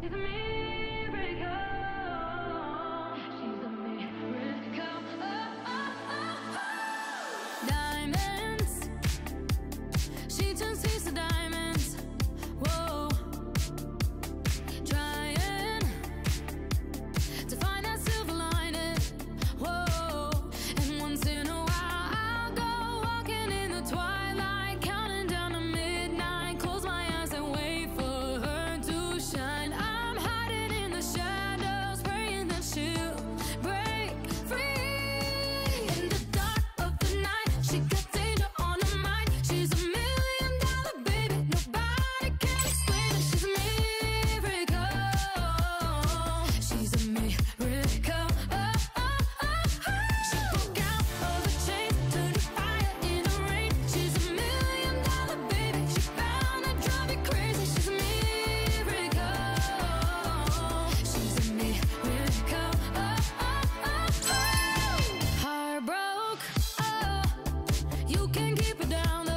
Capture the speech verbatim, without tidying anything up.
She's a miracle. She's a miracle. Oh, oh, oh, oh. Diamonds. She turns thieves to diamonds. Whoa. Trying to find that silver lining. Whoa. And once in a while I'll go walking in the twilight, counting down to midnight. Close my eyes and wait for her to shine. I'm hiding in the shadows, praying that she'll break free. In the dark of the night, she got danger on her mind. She's a million dollar baby, nobody can explain it. She's a miracle. She's a miracle. Oh, oh, oh, oh. She broke out of a chain, turned to fire in the rain. She's a million dollar baby. She found to drive me crazy. She's a miracle. She's a miracle. Oh, oh, oh, oh. Heart broke. Oh, you can keep it down.